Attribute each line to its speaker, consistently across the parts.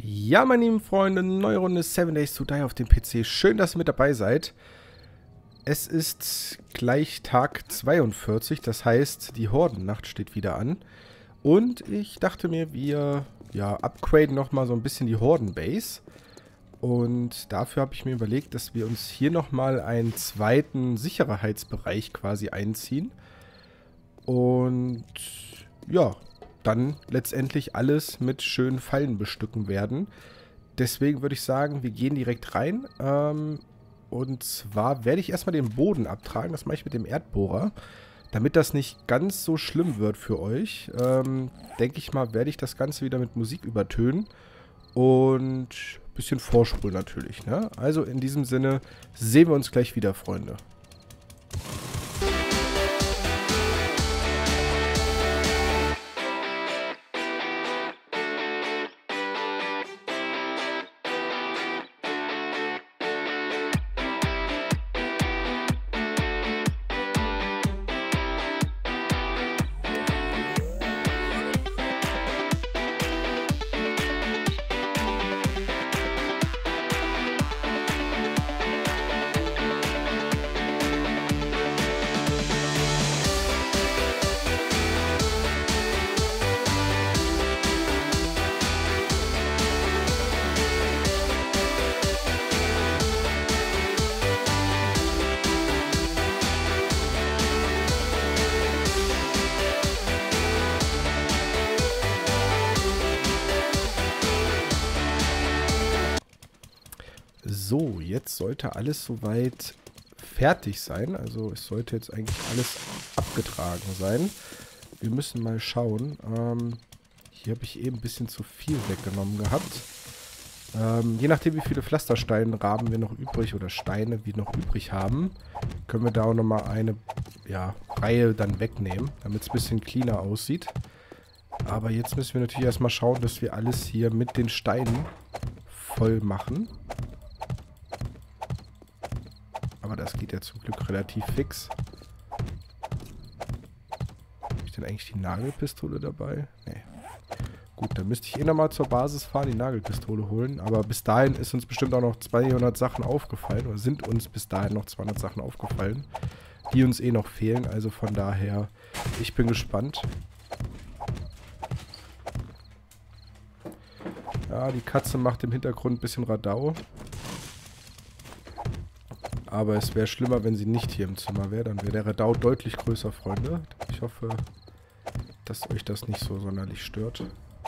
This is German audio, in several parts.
Speaker 1: Ja, meine lieben Freunde, neue Runde 7 Days to Die auf dem PC. Schön, dass ihr mit dabei seid. Es ist gleich Tag 42, das heißt, die Hordennacht steht wieder an. Und ich dachte mir, wir upgraden nochmal so ein bisschen die Hordenbase. Und dafür habe ich mir überlegt, dass wir uns hier nochmal einen zweiten Sicherheitsbereich quasi einziehen. Und ja, dann letztendlich alles mit schönen Fallen bestücken werden. Deswegen würde ich sagen, wir gehen direkt rein. Und zwar werde ich erstmal den Boden abtragen. Das mache ich mit dem Erdbohrer. Damit das nicht ganz so schlimm wird für euch, denke ich mal, werde ich das Ganze wieder mit Musik übertönen. Und ein bisschen vorspulen natürlich, ne? Also in diesem Sinne sehen wir uns gleich wieder, Freunde. So, jetzt sollte alles soweit fertig sein. Also es sollte jetzt eigentlich alles abgetragen sein. Wir müssen mal schauen. Hier habe ich eben ein bisschen zu viel weggenommen gehabt. Je nachdem, wie viele Pflastersteinrahmen wir noch übrig oder Steine wir noch übrig haben, können wir da auch nochmal eine Reihe dann wegnehmen, damit es ein bisschen cleaner aussieht. Aber jetzt müssen wir natürlich erstmal schauen, dass wir alles hier mit den Steinen voll machen. Aber das geht ja zum Glück relativ fix. Habe ich denn eigentlich die Nagelpistole dabei? Nee. Gut, dann müsste ich nochmal zur Basis fahren, die Nagelpistole holen. Aber bis dahin ist uns bestimmt auch noch 200 Sachen aufgefallen. Oder sind uns bis dahin noch 200 Sachen aufgefallen, die uns noch fehlen. Also von daher, ich bin gespannt. Ja, die Katze macht im Hintergrund ein bisschen Radau. Aber es wäre schlimmer, wenn sie nicht hier im Zimmer wäre. Dann wäre der Radau deutlich größer, Freunde. Ich hoffe, dass euch das nicht so sonderlich stört.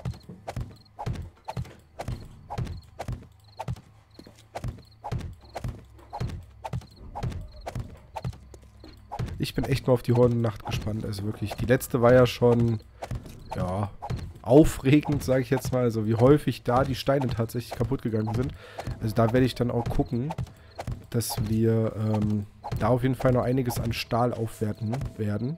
Speaker 1: Ich bin echt mal auf die Hordennacht gespannt. Also wirklich, die letzte war ja schon, ja, aufregend, sage ich jetzt mal. Also wie häufig da die Steine tatsächlich kaputt gegangen sind. Also da werde ich dann auch gucken, dass wir da auf jeden Fall noch einiges an Stahl aufwerten werden.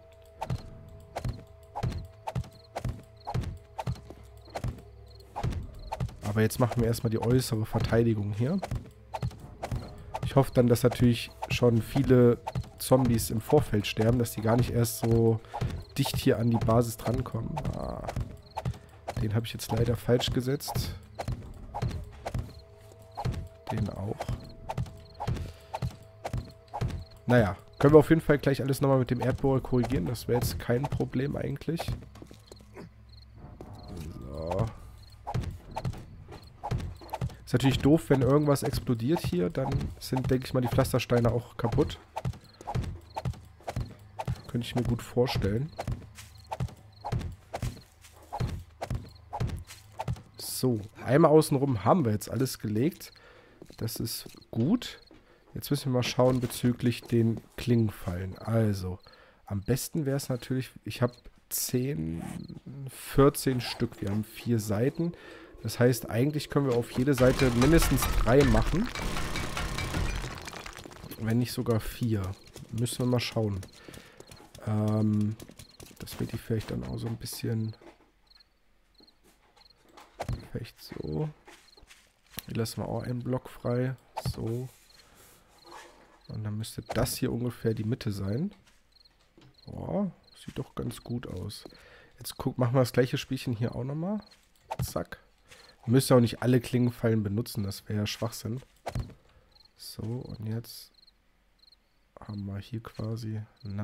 Speaker 1: Aber jetzt machen wir erstmal die äußere Verteidigung hier. Ich hoffe dann, dass natürlich schon viele Zombies im Vorfeld sterben, dass die gar nicht erst so dicht hier an die Basis drankommen. Ah, den habe ich jetzt leider falsch gesetzt. Den auch. Naja, können wir auf jeden Fall gleich alles nochmal mit dem Erdbohrer korrigieren. Das wäre jetzt kein Problem eigentlich. So. Ist natürlich doof, wenn irgendwas explodiert hier. Dann sind, denke ich mal, die Pflastersteine auch kaputt. Könnte ich mir gut vorstellen. So, einmal außenrum haben wir jetzt alles gelegt. Das ist gut. Jetzt müssen wir mal schauen bezüglich den Klingenfallen. Also, am besten wäre es natürlich, ich habe 10, 14 Stück. Wir haben 4 Seiten. Das heißt, eigentlich können wir auf jede Seite mindestens 3 machen. Wenn nicht sogar 4. Müssen wir mal schauen. Das wird die vielleicht dann auch so ein bisschen... Vielleicht so. Hier lassen wir auch einen Block frei. So. Und dann müsste das hier ungefähr die Mitte sein. Oh, sieht doch ganz gut aus. Jetzt machen wir das gleiche Spielchen hier auch nochmal. Zack. Ihr müsst ja auch nicht alle Klingenfallen benutzen, das wäre ja Schwachsinn. So, und jetzt haben wir hier quasi,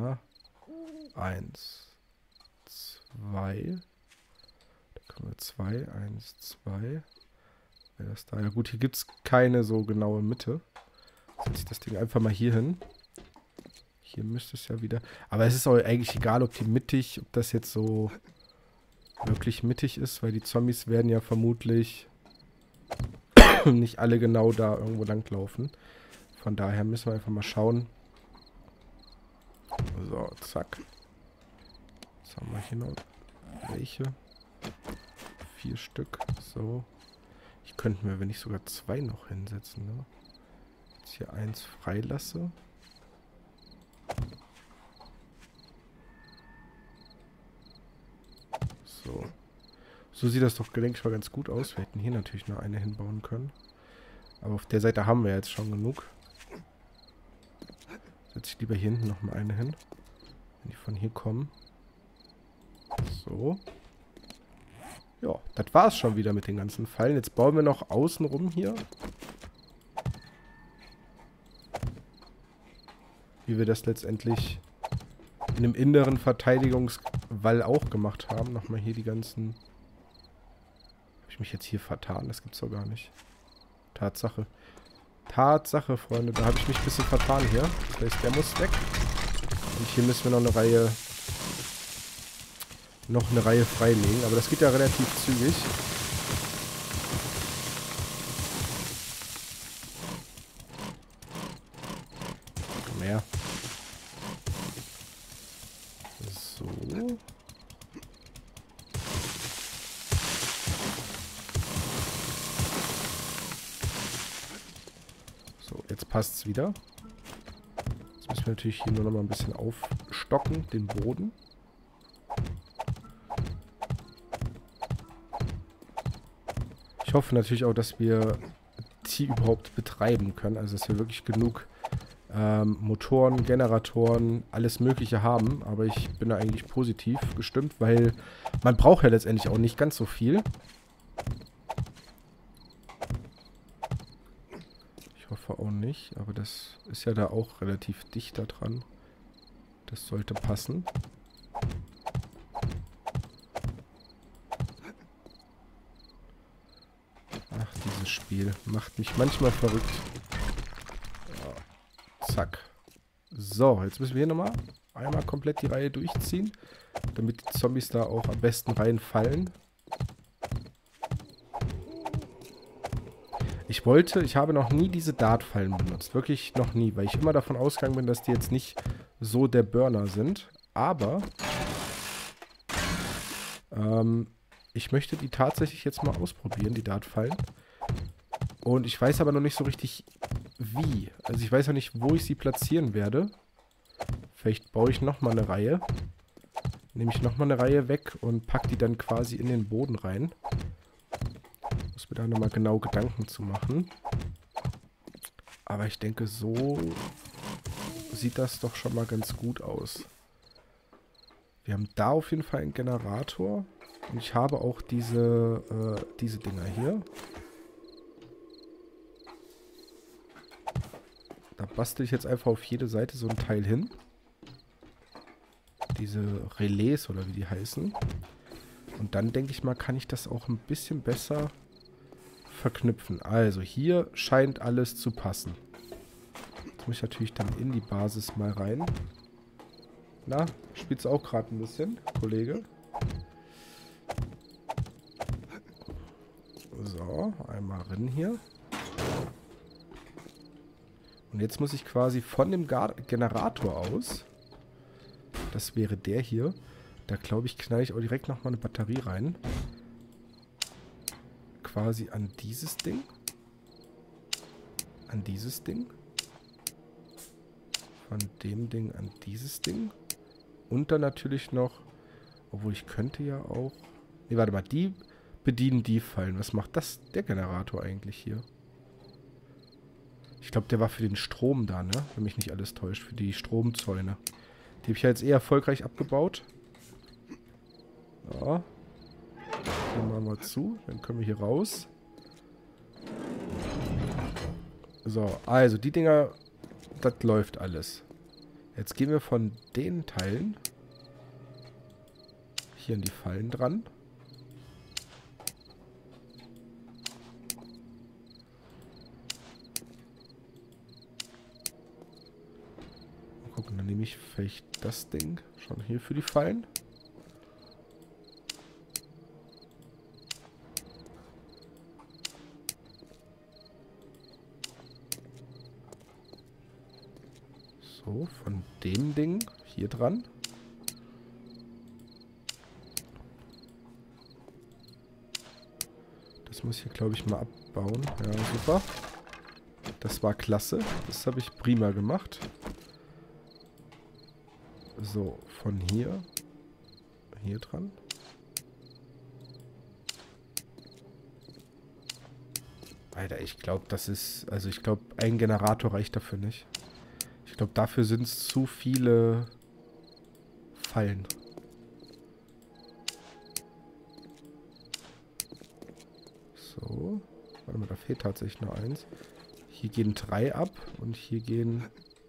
Speaker 1: 1, 2. Da können wir 2, 1, 2. Wäre das da? Ja gut, hier gibt es keine so genaue Mitte. Setze ich das Ding einfach mal hier hin. Hier müsste es ja wieder... Aber es ist auch eigentlich egal, ob die mittig, ob das jetzt so wirklich mittig ist, weil die Zombies werden ja vermutlich nicht alle genau da irgendwo langlaufen. Von daher müssen wir einfach mal schauen. So, zack. Was haben wir hier noch? Welche? 4 Stück. So. Ich könnte mir, wenn nicht sogar 2 noch hinsetzen, ne? Jetzt hier 1 freilasse. So. So sieht das doch, denke ich mal, ganz gut aus. Wir hätten hier natürlich noch eine hinbauen können. Aber auf der Seite haben wir jetzt schon genug. Setze ich lieber hier hinten noch mal eine hin. Wenn die von hier kommen. So. Ja, das war's schon wieder mit den ganzen Fallen. Jetzt bauen wir noch außen rum hier. Wie wir das letztendlich in einem inneren Verteidigungswall auch gemacht haben. Nochmal hier die ganzen... Habe ich mich jetzt hier vertan? Das gibt's doch gar nicht. Tatsache. Tatsache, Freunde. Da habe ich mich ein bisschen vertan hier. Das heißt, der muss weg. Und hier müssen wir noch eine Reihe freilegen. Aber das geht ja relativ zügig. Komm her. So. So, jetzt passt es wieder. Jetzt müssen wir natürlich hier nur noch mal ein bisschen aufstocken, den Boden. Ich hoffe natürlich auch, dass wir die überhaupt betreiben können. Also, dass wir wirklich genug Motoren, Generatoren, alles Mögliche haben. Aber ich bin da eigentlich positiv gestimmt, weil man braucht ja letztendlich auch nicht ganz so viel. Ich hoffe auch nicht, aber das ist ja da auch relativ dicht da dran. Das sollte passen. Ach, dieses Spiel macht mich manchmal verrückt. Ja. Zack. So, jetzt müssen wir hier nochmal einmal komplett die Reihe durchziehen, damit die Zombies da auch am besten reinfallen. Ich habe noch nie diese Dartfallen benutzt. Wirklich noch nie, weil ich immer davon ausgegangen bin, dass die jetzt nicht so der Burner sind. Aber ich möchte die tatsächlich jetzt mal ausprobieren, die Dartfallen. Und ich weiß aber noch nicht so richtig wie. Also ich weiß noch nicht, wo ich sie platzieren werde. Vielleicht baue ich nochmal eine Reihe. Nehme ich nochmal eine Reihe weg und packe die dann quasi in den Boden rein. Muss mir da nochmal genau Gedanken zu machen. Aber ich denke, so sieht das doch schon mal ganz gut aus. Wir haben da auf jeden Fall einen Generator. Und ich habe auch diese Dinger hier. Da bastel ich jetzt einfach auf jede Seite so ein Teil hin. Diese Relais oder wie die heißen. Und dann denke ich mal, kann ich das auch ein bisschen besser verknüpfen. Also hier scheint alles zu passen. Jetzt muss ich natürlich dann in die Basis mal rein. Na, spielst du auch gerade ein bisschen, Kollege? So, einmal rein hier. Und jetzt muss ich quasi von dem Generator aus, das wäre der hier, da glaube ich, knall ich auch direkt nochmal eine Batterie rein. Quasi an dieses Ding. An dieses Ding. Von dem Ding an dieses Ding. Und dann natürlich noch, obwohl ich könnte ja auch... Ne, warte mal, die bedienen die Fallen. Was macht das, der Generator eigentlich hier? Ich glaube, der war für den Strom da, ne? Wenn mich nicht alles täuscht, für die Stromzäune. Die habe ich ja jetzt eher erfolgreich abgebaut. Ja. Hier machen wir zu, dann können wir hier raus. So, also die Dinger, das läuft alles. Jetzt gehen wir von den Teilen hier an die Fallen dran. Mal gucken, dann nehme ich vielleicht das Ding schon hier für die Fallen. So, von dem Ding hier dran. Das muss ich hier, glaube ich, mal abbauen. Ja, super. Das war klasse. Das habe ich prima gemacht. So, von hier dran. Alter, ich glaube, das ist... Also ich glaube, ein Generator reicht dafür nicht. Ich glaube, dafür sind es zu viele Fallen. So. Warte mal, da fehlt tatsächlich noch eins. Hier gehen 3 ab und hier gehen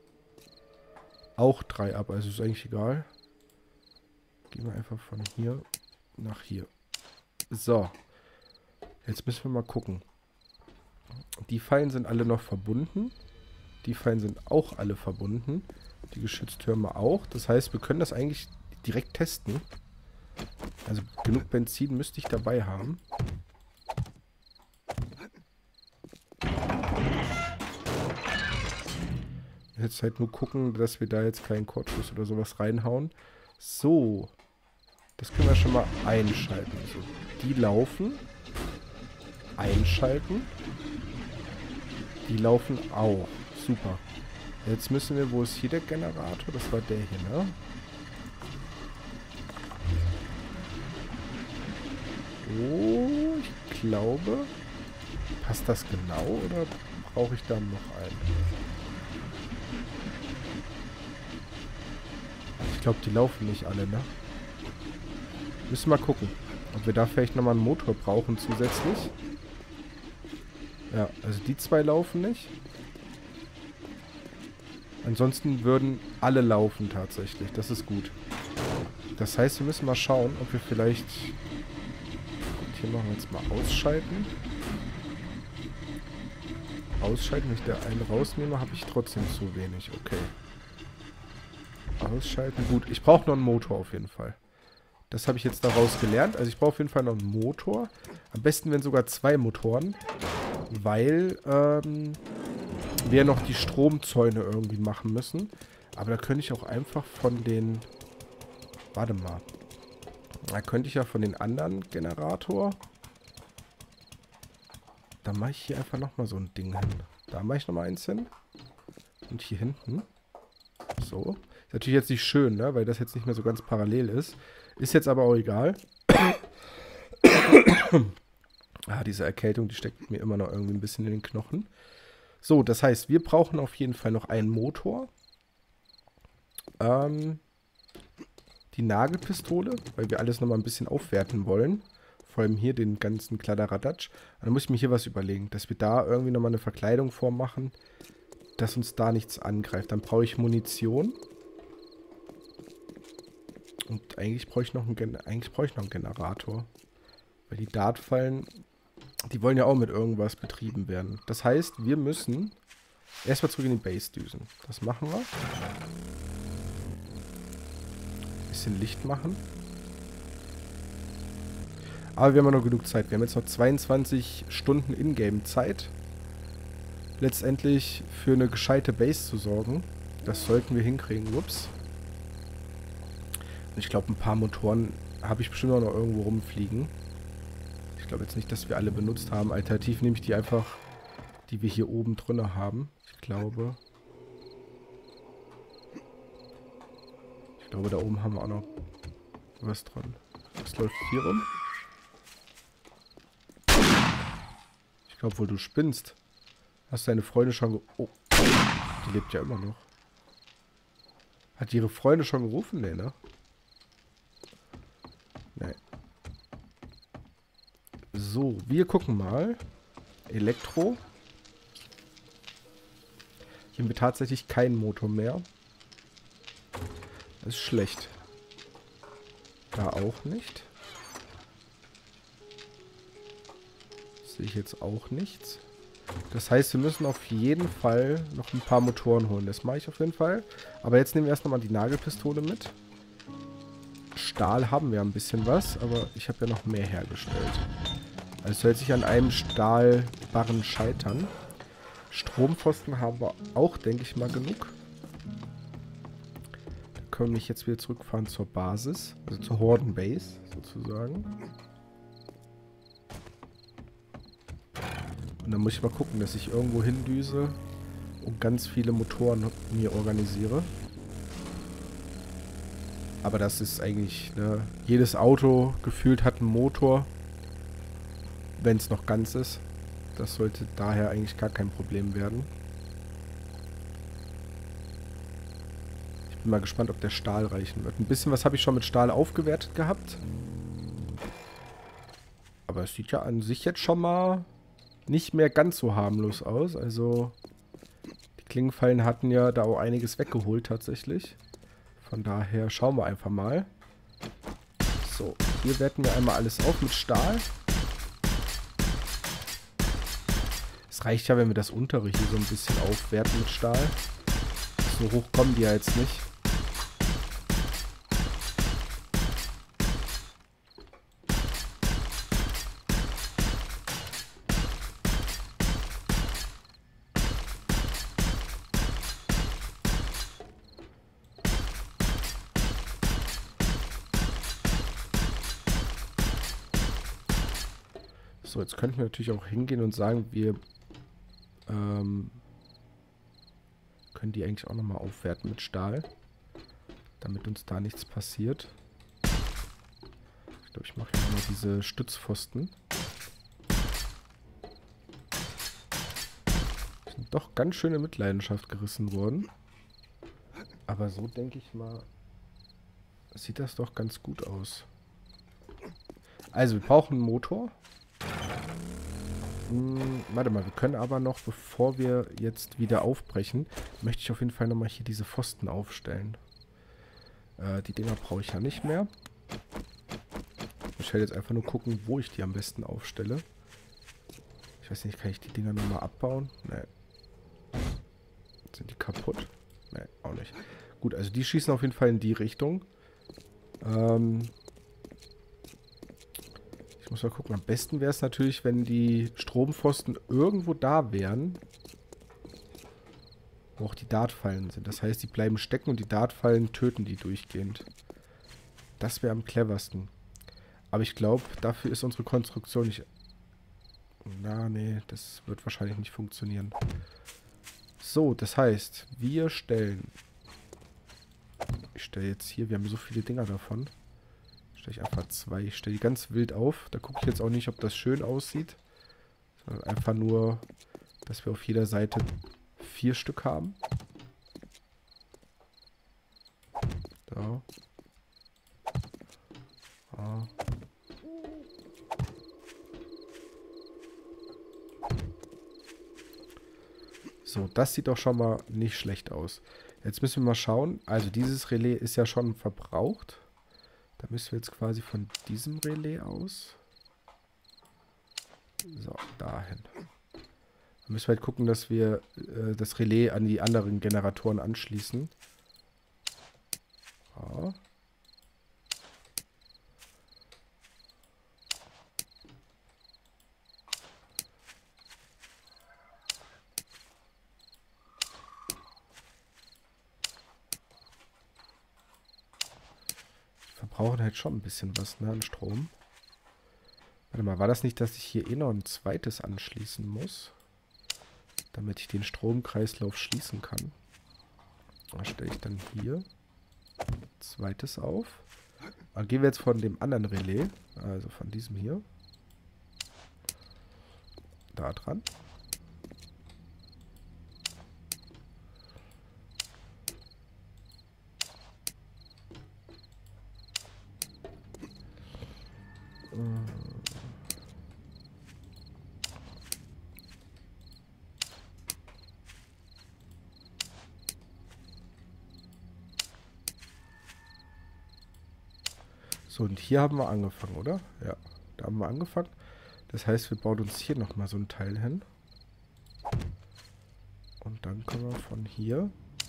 Speaker 1: auch 3 ab. Also ist eigentlich egal. Gehen wir einfach von hier nach hier. So. Jetzt müssen wir mal gucken. Die Fallen sind alle noch verbunden. Die Fallen sind auch alle verbunden. Die Geschütztürme auch. Das heißt, wir können das eigentlich direkt testen. Also genug Benzin müsste ich dabei haben. Jetzt halt nur gucken, dass wir da jetzt keinen Kurzschuss oder sowas reinhauen. So. Das können wir schon mal einschalten. So, die laufen. Einschalten. Die laufen auch. Super. Jetzt müssen wir, wo ist hier der Generator? Das war der hier, ne? Oh, ich glaube... Passt das genau oder brauche ich da noch einen? Ich glaube, die laufen nicht alle, ne? Müssen wir mal gucken, ob wir da vielleicht nochmal einen Motor brauchen zusätzlich. Ja, also die 2 laufen nicht. Ansonsten würden alle laufen tatsächlich. Das ist gut. Das heißt, wir müssen mal schauen, ob wir vielleicht... Gut, hier machen wir jetzt mal ausschalten. Ausschalten, wenn ich da einen rausnehme, habe ich trotzdem zu wenig. Okay. Ausschalten. Gut, ich brauche noch einen Motor auf jeden Fall. Das habe ich jetzt daraus gelernt. Also ich brauche auf jeden Fall noch einen Motor. Am besten, wenn sogar 2 Motoren. Weil wir noch die Stromzäune irgendwie machen müssen. Aber da könnte ich auch einfach von den... Warte mal. Da könnte ich ja von den anderen Generator... Da mache ich hier einfach nochmal so ein Ding hin. Da mache ich nochmal eins hin. Und hier hinten. So. Ist natürlich jetzt nicht schön, ne? Weil das jetzt nicht mehr so ganz parallel ist. Ist jetzt aber auch egal. Diese Erkältung, die steckt mir immer noch irgendwie ein bisschen in den Knochen. So, das heißt, wir brauchen auf jeden Fall noch einen Motor. Die Nagelpistole, weil wir alles nochmal ein bisschen aufwerten wollen. Vor allem hier den ganzen Kladderadatsch. Und dann muss ich mir hier was überlegen, dass wir da irgendwie nochmal eine Verkleidung vormachen, dass uns da nichts angreift. Dann brauche ich Munition. Und eigentlich brauche ich noch einen Generator. Weil die Dartfallen, die wollen ja auch mit irgendwas betrieben werden. Das heißt, wir müssen erstmal zurück in die Base düsen. Das machen wir. Bisschen Licht machen. Aber wir haben ja noch genug Zeit. Wir haben jetzt noch 22 Stunden Ingame-Zeit. Letztendlich für eine gescheite Base zu sorgen. Das sollten wir hinkriegen. Ups. Ich glaube, ein paar Motoren habe ich bestimmt auch noch irgendwo rumfliegen. Ich glaube jetzt nicht, dass wir alle benutzt haben. Alternativ nehme ich die einfach, die wir hier oben drin haben. Ich glaube, da oben haben wir auch noch was dran. Was läuft hier rum? Ich glaube wohl, du spinnst. Hast deine Freunde schon oh, die lebt ja immer noch. Hat ihre Freunde schon gerufen? Nee, ne? Nee. So, wir gucken mal. Elektro. Hier haben wir tatsächlich keinen Motor mehr. Das ist schlecht. Da auch nicht. Sehe ich jetzt auch nichts. Das heißt, wir müssen auf jeden Fall noch ein paar Motoren holen. Das mache ich auf jeden Fall. Aber jetzt nehmen wir erst nochmal die Nagelpistole mit. Stahl haben wir ein bisschen was, aber ich habe ja noch mehr hergestellt. Also es soll sich an einem Stahlbarren scheitern. Strompfosten haben wir auch, denke ich mal, genug. Dann können wir mich jetzt wieder zurückfahren zur Basis. Also zur Hordenbase, sozusagen. Und dann muss ich mal gucken, dass ich irgendwo hindüse und ganz viele Motoren mir organisiere. Aber das ist eigentlich, ne, jedes Auto gefühlt hat einen Motor, wenn es noch ganz ist. Das sollte daher eigentlich gar kein Problem werden. Ich bin mal gespannt, ob der Stahl reichen wird. Ein bisschen was habe ich schon mit Stahl aufgewertet gehabt. Aber es sieht ja an sich jetzt schon mal nicht mehr ganz so harmlos aus. Also die Klingenfallen hatten ja da auch einiges weggeholt tatsächlich. Von daher schauen wir einfach mal. So, hier werten wir einmal alles auf mit Stahl. Es reicht ja, wenn wir das untere hier so ein bisschen aufwerten mit Stahl. So hoch kommen die ja jetzt nicht. So, jetzt könnten wir natürlich auch hingehen und sagen, wir können die eigentlich auch nochmal aufwerten mit Stahl, damit uns da nichts passiert. Ich glaube, ich mache hier nochmal diese Stützpfosten. Die sind doch ganz schön in Mitleidenschaft gerissen worden. Aber so denke ich mal, sieht das doch ganz gut aus. Also, wir brauchen einen Motor. Warte mal, wir können aber noch, bevor wir jetzt wieder aufbrechen, möchte ich auf jeden Fall nochmal hier diese Pfosten aufstellen. Die Dinger brauche ich ja nicht mehr. Ich werde jetzt einfach nur gucken, wo ich die am besten aufstelle. Ich weiß nicht, kann ich die Dinger nochmal abbauen? Nee. Sind die kaputt? Nee, auch nicht. Gut, also die schießen auf jeden Fall in die Richtung. Ich muss mal gucken. Am besten wäre es natürlich, wenn die Strompfosten irgendwo da wären, wo auch die Dartfallen sind. Das heißt, die bleiben stecken und die Dartfallen töten die durchgehend. Das wäre am cleversten. Aber ich glaube, dafür ist unsere Konstruktion nicht... Na, nee, das wird wahrscheinlich nicht funktionieren. So, das heißt, wir stellen... Ich stelle jetzt hier, wir haben so viele Dinger davon. Stelle ich einfach 2. Ich stelle die ganz wild auf. Da gucke ich jetzt auch nicht, ob das schön aussieht. Sondern einfach nur, dass wir auf jeder Seite 4 Stück haben. Da. Ah. So, das sieht doch schon mal nicht schlecht aus. Jetzt müssen wir mal schauen. Also dieses Relais ist ja schon verbraucht. Da müssen wir jetzt quasi von diesem Relais aus. So, dahin. Dann müssen wir halt gucken, dass wir das Relais an die anderen Generatoren anschließen. Ja. Verbrauchen halt schon ein bisschen was, ne, an Strom. Warte mal, war das nicht, dass ich hier eh noch ein zweites anschließen muss? Damit ich den Stromkreislauf schließen kann. Da stelle ich dann hier zweites auf. Dann gehen wir jetzt von dem anderen Relais, also von diesem hier, da dran. So, und hier haben wir angefangen, oder? Ja, da haben wir angefangen. Das heißt, wir bauen uns hier nochmal so ein Teil hin. Und dann können wir von hier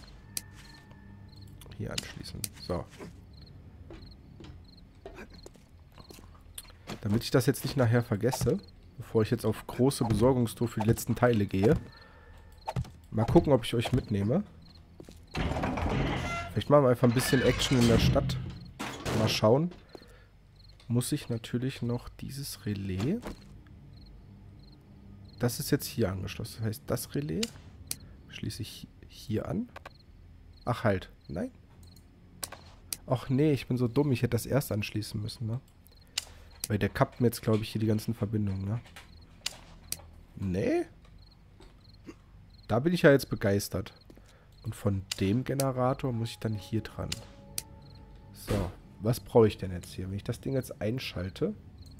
Speaker 1: anschließen. So. Damit ich das jetzt nicht nachher vergesse, bevor ich jetzt auf große Besorgungstour für die letzten Teile gehe. Mal gucken, ob ich euch mitnehme. Vielleicht machen wir einfach ein bisschen Action in der Stadt. Mal schauen. Muss ich natürlich noch dieses Relais. Das ist jetzt hier angeschlossen. Das heißt, das Relais schließe ich hier an. Ach halt. Nein. Ach nee, ich bin so dumm. Ich hätte das erst anschließen müssen, ne? Weil der kappt mir jetzt, glaube ich, hier die ganzen Verbindungen, ne? Nee. Da bin ich ja jetzt begeistert. Und von dem Generator muss ich dann hier dran. So. Was brauche ich denn jetzt hier? Wenn ich das Ding jetzt einschalte.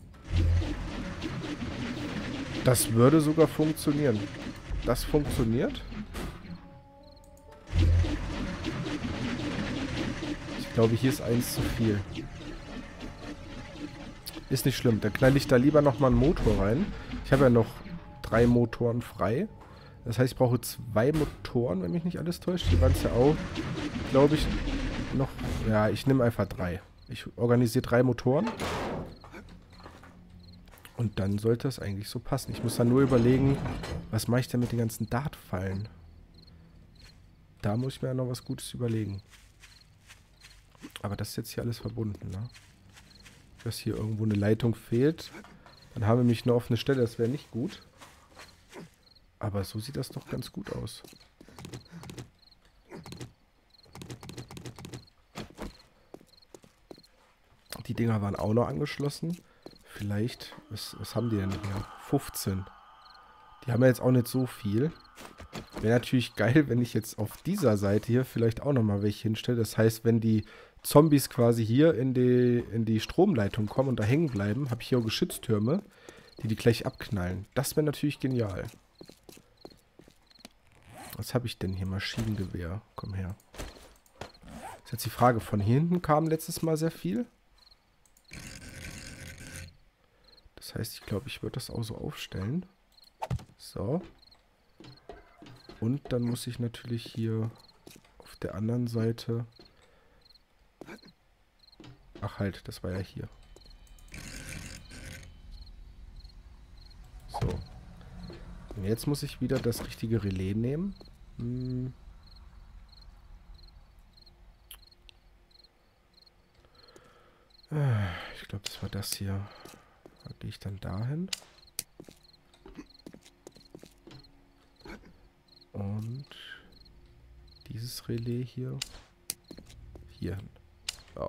Speaker 1: Das würde sogar funktionieren. Das funktioniert. Ich glaube, hier ist eins zu viel. Ist nicht schlimm. Dann knall ich da lieber nochmal einen Motor rein. Ich habe ja noch 3 Motoren frei. Das heißt, ich brauche 2 Motoren, wenn mich nicht alles täuscht. Die waren es ja auch, glaube ich, noch... Ja, ich nehme einfach 3. Ich organisiere 3 Motoren. Und dann sollte es eigentlich so passen. Ich muss dann nur überlegen, was mache ich denn mit den ganzen Dartfallen? Da muss ich mir ja noch was Gutes überlegen. Aber das ist jetzt hier alles verbunden, ne? Dass hier irgendwo eine Leitung fehlt. Dann haben wir mich nur auf eine Stelle, das wäre nicht gut. Aber so sieht das doch ganz gut aus. Die Dinger waren auch noch angeschlossen. Vielleicht, was haben die denn hier? 15. Die haben ja jetzt auch nicht so viel. Wäre natürlich geil, wenn ich jetzt auf dieser Seite hier vielleicht auch nochmal welche hinstelle. Das heißt, wenn die Zombies quasi hier in die Stromleitung kommen und da hängen bleiben, habe ich hier auch Geschütztürme, die gleich abknallen. Das wäre natürlich genial. Was habe ich denn hier? Maschinengewehr. Komm her. Ist jetzt die Frage, von hier hinten kam letztes Mal sehr viel. Das heißt, ich glaube, ich würde das auch so aufstellen. So. Und dann muss ich natürlich hier auf der anderen Seite... Ach halt, das war ja hier. So. Und jetzt muss ich wieder das richtige Relais nehmen. Ich glaube, das war das hier. Da gehe ich dann dahin. Und dieses Relais hier. Hier hin. Oh.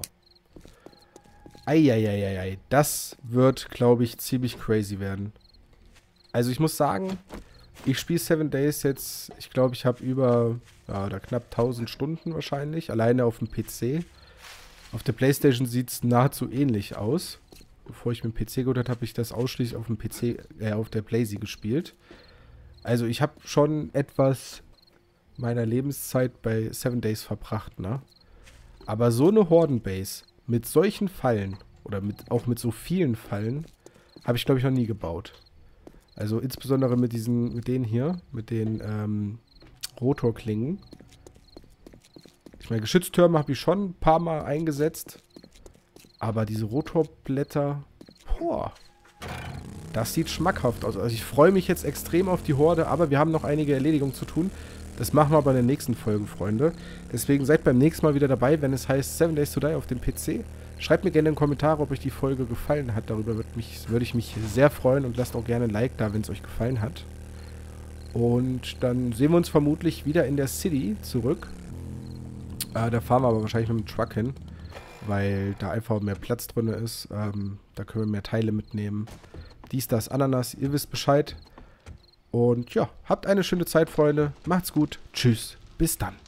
Speaker 1: Eieieiei. Das wird, glaube ich, ziemlich crazy werden. Also ich muss sagen, ich spiele 7 Days jetzt, ich glaube, ich habe über knapp 1000 Stunden wahrscheinlich, alleine auf dem PC. Auf der PlayStation sieht es nahezu ähnlich aus. Bevor ich mit dem PC geholt habe, habe ich das ausschließlich auf dem PC, auf der PlayStation gespielt. Also ich habe schon etwas meiner Lebenszeit bei 7 Days verbracht, ne? Aber so eine Hordenbase mit solchen Fallen oder auch mit so vielen Fallen habe ich, glaube ich, noch nie gebaut. Also insbesondere mit den hier, mit den Rotorklingen. Ich meine, Geschütztürme habe ich schon ein paar Mal eingesetzt. Aber diese Rotorblätter, boah, das sieht schmackhaft aus. Also ich freue mich jetzt extrem auf die Horde, aber wir haben noch einige Erledigungen zu tun. Das machen wir aber in den nächsten Folgen, Freunde. Deswegen seid beim nächsten Mal wieder dabei, wenn es heißt 7 Days to Die auf dem PC. Schreibt mir gerne in den Kommentaren, ob euch die Folge gefallen hat. Darüber würde ich mich sehr freuen und lasst auch gerne ein Like da, wenn es euch gefallen hat. Und dann sehen wir uns vermutlich wieder in der City zurück. Da fahren wir aber wahrscheinlich mit dem Truck hin, weil da einfach mehr Platz drin ist. Da können wir mehr Teile mitnehmen. Dies, das, Ananas, ihr wisst Bescheid. Und ja, habt eine schöne Zeit, Freunde. Macht's gut. Tschüss. Bis dann.